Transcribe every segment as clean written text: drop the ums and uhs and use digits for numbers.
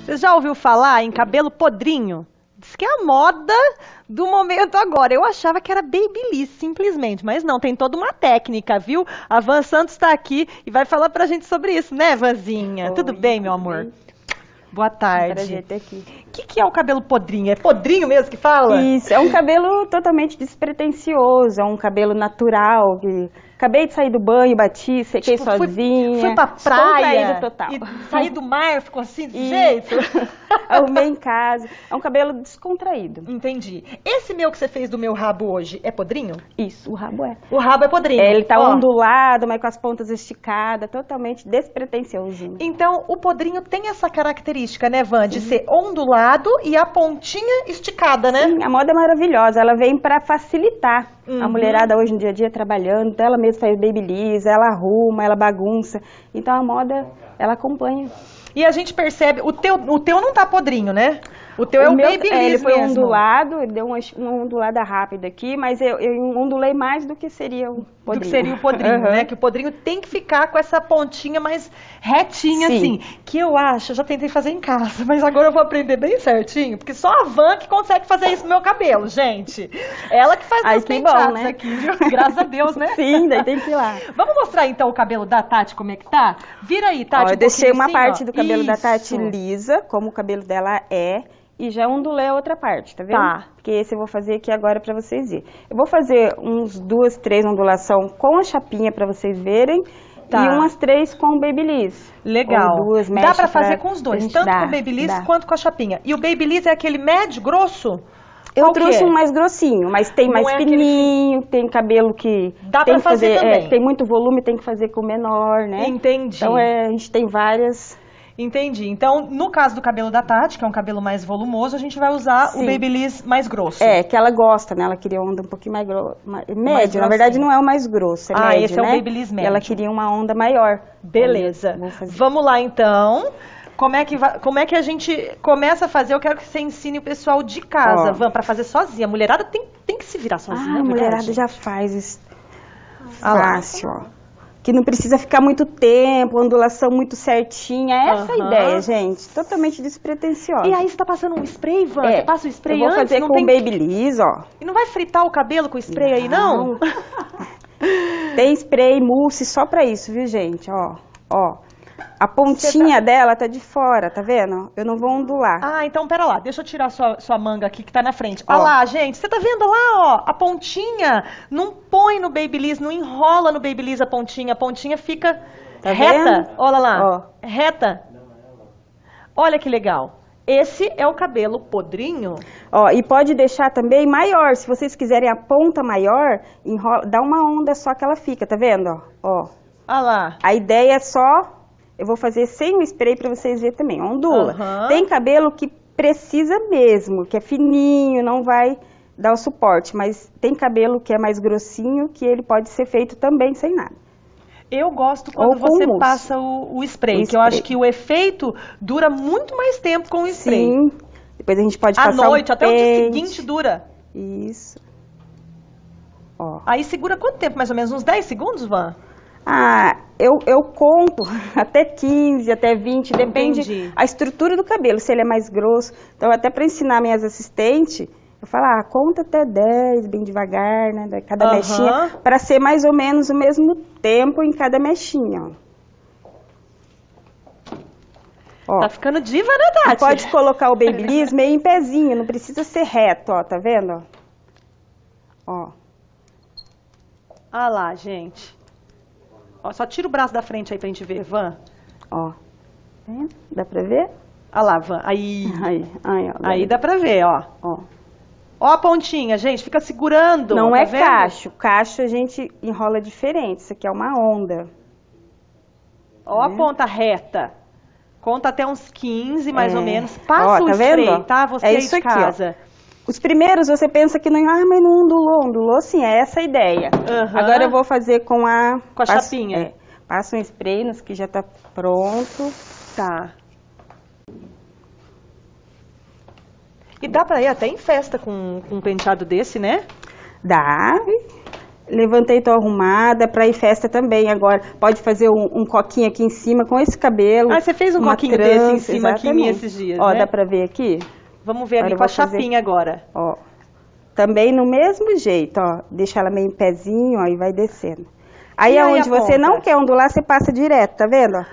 Você já ouviu falar em cabelo podrinho? Diz que é a moda do momento agora. Eu achava que era babyliss, simplesmente, mas não, tem toda uma técnica, viu? A Van Santos está aqui e vai falar pra gente sobre isso, né, Vanzinha? Tudo Oi, bem, meu tudo amor? bem? Boa tarde. Prazer ter aqui. O que é o cabelo podrinho? É podrinho mesmo que fala? Isso, é um cabelo totalmente despretensioso, é um cabelo natural, que acabei de sair do banho, bati, sequei sozinha. Fui pra praia descontraído total. e saí do mar, ficou assim desse E- jeito? Arrumei em casa. É um cabelo descontraído. Entendi. Esse meu que você fez do meu rabo hoje é podrinho? Isso, o rabo é. O rabo é podrinho. Ele tá Ó. ondulado, mas com as pontas esticadas, totalmente despretensioso. Então, o podrinho tem essa característica, né, Van? De ser ondulado e a pontinha esticada, né? Sim, a moda é maravilhosa, ela vem para facilitar. Uhum. A mulherada hoje no dia a dia trabalhando, então ela mesma faz babyliss, ela arruma, ela bagunça. Então a moda, ela acompanha. E a gente percebe, o teu não tá podrinho, né? O teu é o meu, babyliss ele foi mesmo. ondulado, ele deu uma ondulada rápida aqui, mas eu ondulei mais do que seria o podrinho. Do que seria o podrinho, Uhum. né? Que o podrinho tem que ficar com essa pontinha mais retinha, Sim. assim. Que eu acho, eu já tentei fazer em casa, mas agora eu vou aprender bem certinho, porque só a Van que consegue fazer isso no meu cabelo, gente. Ela que faz Ai, meus que penteados bom, né? aqui, viu? Graças a Deus, né? Sim, daí tem que ir lá. Vamos mostrar então o cabelo da Tati, como é que tá? Vira aí, Tati. Ó, eu um deixei pouquinho uma assim, parte ó. do cabelo da Isso. Tati lisa, como o cabelo dela é, e já ondulei a outra parte, tá vendo? Tá. Porque esse eu vou fazer aqui agora pra vocês verem. Eu vou fazer uns 2, 3 ondulação com a chapinha pra vocês verem, Tá. e umas 3 com o babyliss. Legal. Ou 2 Dá mechas pra fazer com os pra dois, gente tanto dar. com o babyliss Dá. quanto com a chapinha. E o babyliss é aquele médio, grosso? Eu Qual que trouxe é? um mais grossinho, mas tem Não mais é aquele fininho, tem cabelo que Dá tem pra que fazer também. tem muito volume, tem que fazer com menor, né? Entendi. Então a gente tem várias. Entendi. Então, no caso do cabelo da Tati, que é um cabelo mais volumoso, a gente vai usar o Sim. babyliss mais grosso. É, que ela gosta, né? Ela queria onda um pouquinho mais grossa. Médio, na verdade grossinho. não é o mais grosso, é Ah, médio, esse é o né? babyliss E ela médio. queria uma onda maior. Beleza. Aí eu vou fazer. Vamos lá, então. Como é que a gente começa a fazer? Eu quero que você ensine o pessoal de casa, Ó. Van, pra fazer sozinha. A mulherada tem que se virar sozinha, Ah, não é a mulherada verdade? já faz isso Ah lá. fácil, ó. Que não precisa ficar muito tempo, ondulação muito certinha. Essa é a Aham. ideia, gente. Totalmente despretensiosa. E aí, você tá passando um spray, Van? É, Você passa o spray eu vou antes? fazer não com tem... babyliss, ó. E não vai fritar o cabelo com o spray aí, não? Tem spray, mousse só pra isso, viu, gente? Ó, ó. A pontinha dela tá de fora, tá vendo? Eu não vou ondular. Ah, então pera lá, deixa eu tirar sua manga aqui que tá na frente. Ó. Olha lá, gente, você tá vendo lá, ó, a pontinha? Não põe no babyliss, não enrola no babyliss a pontinha fica Tá reta. vendo? Olha lá, Ó. reta. Olha que legal. Esse é o cabelo podrinho. Ó, e pode deixar também maior. Se vocês quiserem a ponta maior, enrola, dá uma onda só que ela fica, tá vendo? Ó. Olha lá. A ideia é só, eu vou fazer sem o spray pra vocês verem também. Ondula. Aham. Tem cabelo que precisa mesmo, que é fininho, não vai dar o suporte. Mas tem cabelo que é mais grossinho, que ele pode ser feito também sem nada. Eu gosto quando Ou com você mousse. passa o spray, O que eu acho spray. que o efeito dura muito mais tempo com o spray. Sim. Depois a gente pode À passar noite, o até o dia pente. seguinte dura. Isso. Ó. Aí segura quanto tempo, mais ou menos? Uns 10 segundos, Van? Ah, eu conto até 15, até 20, depende Entendi. a estrutura do cabelo, se ele é mais grosso. Então, até para ensinar minhas assistentes, eu falo, conta até 10, bem devagar, né, cada Aham. mechinha, para ser mais ou menos o mesmo tempo em cada mechinha, ó. Tá ficando diva, né, Tati? Pode colocar o babyliss meio em pezinho, não precisa ser reto, ó, tá vendo? Ó. Ah lá, gente. Ó, só tira o braço da frente aí pra gente ver, Van. Ó. Dá pra ver? Ah lá, Van. Aí. Aí, ó. Aí dá pra ver, ó. Ó. Ó a pontinha, gente. Fica segurando. Não tá é vendo? cacho. Cacho a gente enrola diferente. Isso aqui é uma onda. Ó a ponta reta. Conta até uns 15, mais ou menos. Ó, Passa o tá spray, vendo? tá? Você É aí isso de aqui, ó. casa. Os primeiros você pensa que não, mas não ondulou. Ondulou sim, é essa a ideia. Aham. Agora eu vou fazer com a... Com a chapinha. Passa um spray nos que já tá pronto. Tá. E dá pra ir até em festa com um penteado desse, né? Dá. Levantei, tô arrumada, pra ir festa também agora. Pode fazer um coquinho aqui em cima com esse cabelo. Ah, você fez um coquinho desse em cima aqui em mim esses dias, ó, né? dá pra ver aqui? Vamos ver ali com a chapinha agora. Ó, também no mesmo jeito, ó. Deixa ela meio em pezinho, ó, e vai descendo. Aí, aonde você não quer ondular, você passa direto, tá vendo?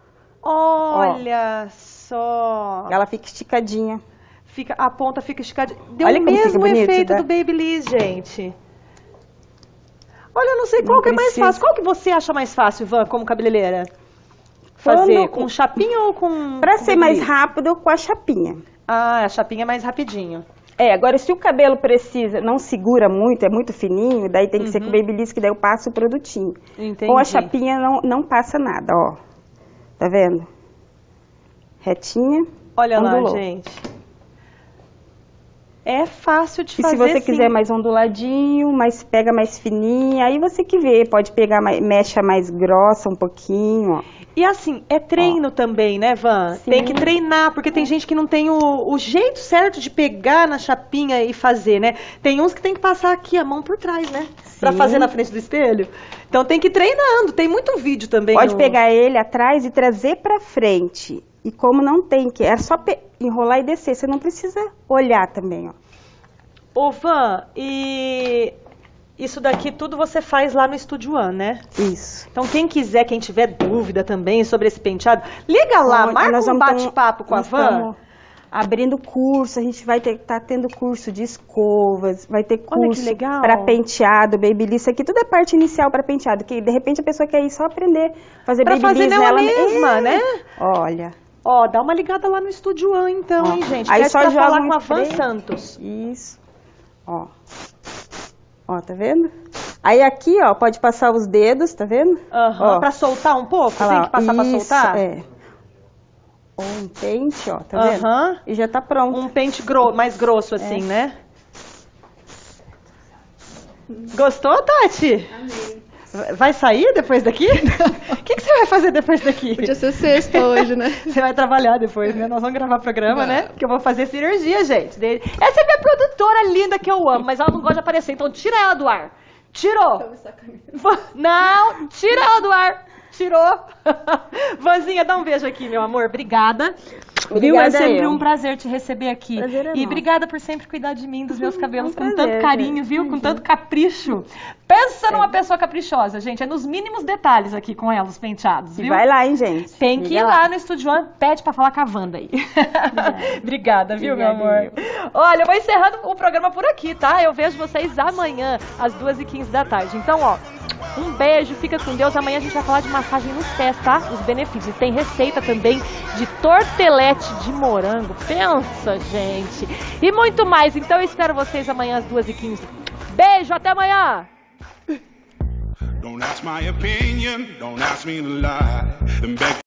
Olha só. Ela fica esticadinha. A ponta fica esticadinha. Deu Olha o como fica mesmo bonito, efeito né? do Babyliss, gente. Olha, eu não sei qual que é mais fácil. Qual que você acha mais fácil, Ivan, como cabeleireira? Fazer com chapinha ou com... Pra ser mais rápido, com a chapinha. Ah, a chapinha é mais rapidinho. Agora se o cabelo precisa, não segura muito, é muito fininho, daí tem que ser com o Babyliss, que daí eu passo o produtinho. Entendi. Com a chapinha não passa nada, ó. Tá vendo? Retinha. Olha ondulou. lá, gente. É fácil de fazer, se você quiser mais onduladinho, mas pega mais fininha, aí você que vê, pode pegar mecha mais grossa um pouquinho, ó. E assim, é treino também, né, Van? Sim. Tem que treinar, porque tem gente que não tem o jeito certo de pegar na chapinha e fazer, né? Tem uns que tem que passar aqui a mão por trás, né? Sim. Pra fazer na frente do espelho. Então tem que ir treinando, tem muito vídeo também. Pode pegar ele atrás e trazer pra frente. E como não tem que, é só enrolar e descer, você não precisa olhar também, ó. Ô, Van, e isso daqui tudo você faz lá no Estúdio One, né? Isso. Então quem quiser, quem tiver dúvida também sobre esse penteado, liga lá, marca um bate-papo com a Van. Abrindo curso, a gente vai tá tendo curso de escovas, vai ter curso para penteado, Babyliss, isso aqui tudo é parte inicial para penteado, que de repente a pessoa quer ir só aprender a fazer Babyliss nela mesma, né? Olha. Ó, dá uma ligada lá no Estúdio One então, hein, gente? Aí só joga falar com a Van Santos. Isso. Ó. Ó, tá vendo? Aí aqui, ó, pode passar os dedos, tá vendo? Aham, pra soltar um pouco? Tem que passar pra soltar? Ou um pente, ó, tá vendo? E já tá pronto. Um pente mais grosso assim, né? Gostou, Tati? Amei. Vai sair depois daqui? O que você vai fazer depois daqui? Podia ser sexta hoje, né? Você vai trabalhar depois, né? Nós vamos gravar programa, né? Porque eu vou fazer cirurgia, gente. Essa é minha produtora linda que eu amo, mas ela não gosta de aparecer, então tira ela do ar. Tirou. Não, tira ela do ar. Tirou. Vanzinha, dá um beijo aqui, meu amor. Obrigada. Viu? É sempre um prazer te receber aqui. E obrigada por sempre cuidar de mim, dos meus cabelos, com tanto carinho, viu? Com tanto capricho. Pensa numa pessoa caprichosa, gente. É nos mínimos detalhes aqui com ela, os penteados, viu? Vai lá, hein, gente. Tem que ir lá no Estúdio One. Pede pra falar com a Wanda aí. Obrigada, viu, meu amor? Olha, eu vou encerrando o programa por aqui, tá? Eu vejo vocês amanhã, às 2h15 da tarde. Então, ó, um beijo, fica com Deus. Amanhã a gente vai falar de massagem nos pés, tá? Os benefícios. Tem receita também de tortelete de morango. Pensa, gente. E muito mais. Então eu espero vocês amanhã às 2h15. Beijo, até amanhã! Don't ask my opinion, don't ask me to lie.